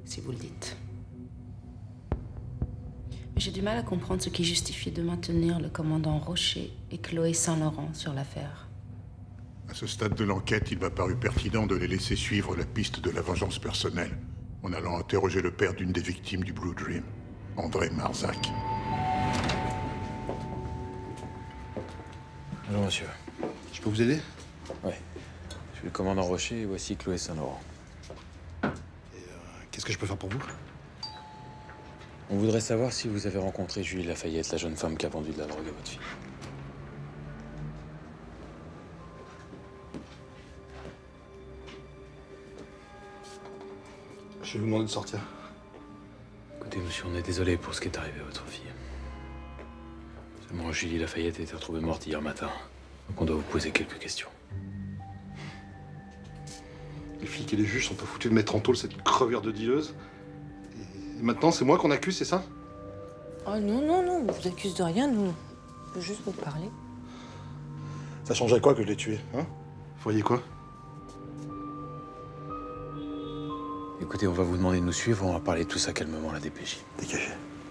si vous le dites. Mais j'ai du mal à comprendre ce qui justifie de maintenir le commandant Rocher et Chloé Saint-Laurent sur l'affaire. À ce stade de l'enquête, il m'a paru pertinent de les laisser suivre la piste de la vengeance personnelle, en allant interroger le père d'une des victimes du Blue Dream, André Marzac. Bonjour, monsieur. Je peux vous aider? Oui. Je suis le commandant Rocher et voici Chloé Saint-Laurent. Qu'est-ce que je peux faire pour vous? On voudrait savoir si vous avez rencontré Julie Lafayette, la jeune femme qui a vendu de la drogue à votre fille. Je vais vous demander de sortir. Écoutez, monsieur, on est désolé pour ce qui est arrivé à votre fille. Seulement, Julie Lafayette a été retrouvée morte hier matin. Donc on doit vous poser quelques questions. Les flics et les juges sont pas foutus de mettre en tôle cette crevure de dealeuse. Et maintenant, c'est moi qu'on accuse, c'est ça? Oh non, non, non, on vous accuse de rien, nous. On peut juste vous parler. Ça changerait quoi que je l'ai tué, hein? Vous voyez quoi? Écoutez, on va vous demander de nous suivre, on va parler de tout ça calmement à la DPJ. Dégagez.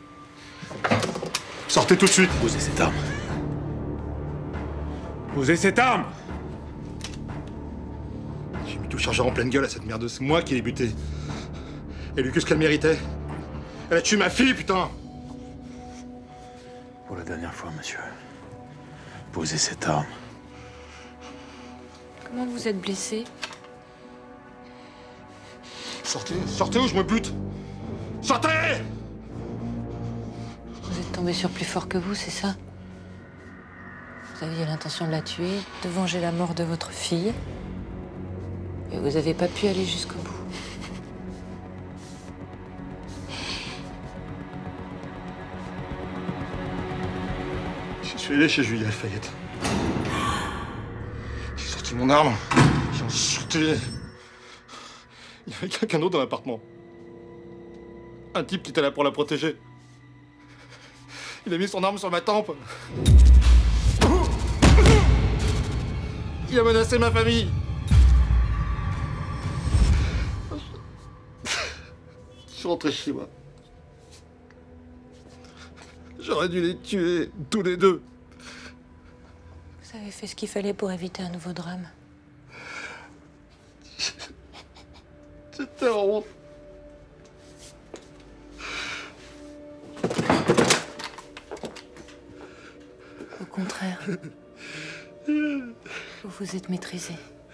Sortez tout de suite! Posez cette arme. Posez cette arme! J'ai mis tout le chargeur en pleine gueule à cette merdeuse. C'est moi qui l'ai buté. Elle a eu que ce qu'elle méritait. Elle a tué ma fille, putain! Pour la dernière fois, monsieur. Posez cette arme. Comment vous êtes blessé? Sortez ou je me bute! Sortez! Vous êtes tombé sur plus fort que vous, c'est ça? Vous aviez l'intention de la tuer, de venger la mort de votre fille. Et vous n'avez pas pu aller jusqu'au bout. Je suis allé chez Julie Lafayette. J'ai sorti mon arme. J'ai insulté. Il y avait quelqu'un d'autre dans l'appartement. Un type qui était là pour la protéger. Il a mis son arme sur ma tempe. Il a menacé ma famille. Je suis rentré chez moi. J'aurais dû les tuer, tous les deux. Vous avez fait ce qu'il fallait pour éviter un nouveau drame. J'étais en honte. Au contraire, vous vous êtes maîtrisé.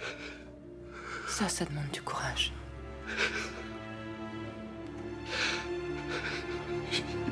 Ça demande du courage.